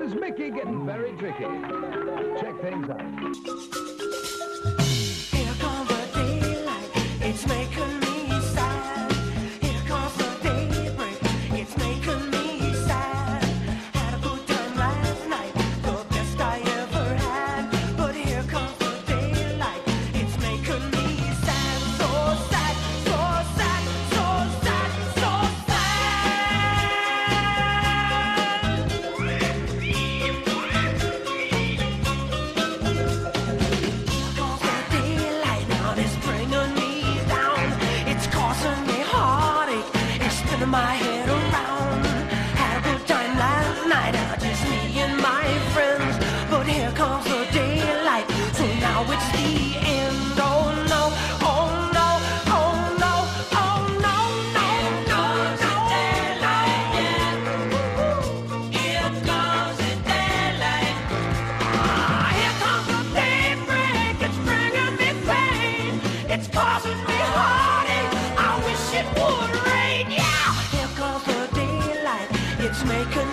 Here's Mickey getting very tricky. Check things out. Here comes the daylight, it's making me sad. Here comes the daybreak, it's making me sad. Had a good time last night, the best I ever had. But here comes the daylight, it's making me sad. So sad, so sad, so sad, so my head around. Had a good time last night, just me and my friends. But here comes the daylight, so now it's the end. Oh no, oh no, oh no, oh no, no, no, no. Daylight, here comes the daylight. Here comes the daybreak, it's bringing me pain. It's causing me heartache, I wish it would rain, yeah. It's making